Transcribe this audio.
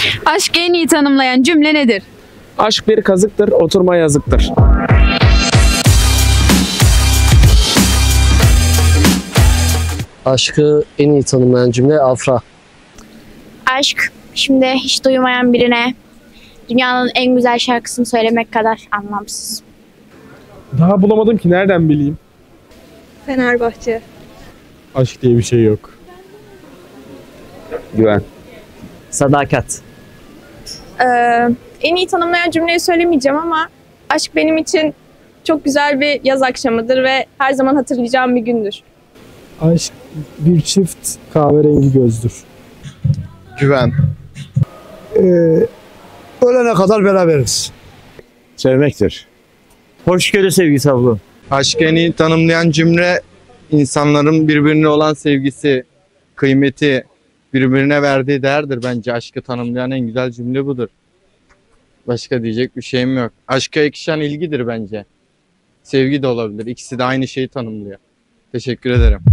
Aşkı en iyi tanımlayan cümle nedir? Aşk bir kazıktır, oturma yazıktır. Aşkı en iyi tanımlayan cümle Afra. Aşk, şimdi hiç duymayan birine dünyanın en güzel şarkısını söylemek kadar anlamsız. Daha bulamadım ki, nereden bileyim? Fenerbahçe. Aşk diye bir şey yok. Güven. Sadakat. En iyi tanımlayan cümleyi söylemeyeceğim ama aşk benim için çok güzel bir yaz akşamıdır ve her zaman hatırlayacağım bir gündür. Aşk bir çift kahverengi gözdür. Güven. Ölene kadar beraberiz. Sevmektir. Hoşgörü sevgisi abla. Aşkı en iyi tanımlayan cümle insanların birbirine olan sevgisi, kıymeti, birbirine verdiği değerdir bence. Aşkı tanımlayan en güzel cümle budur. Başka diyecek bir şeyim yok. Aşka yakışan ilgidir bence. Sevgi de olabilir. İkisi de aynı şeyi tanımlıyor. Teşekkür ederim.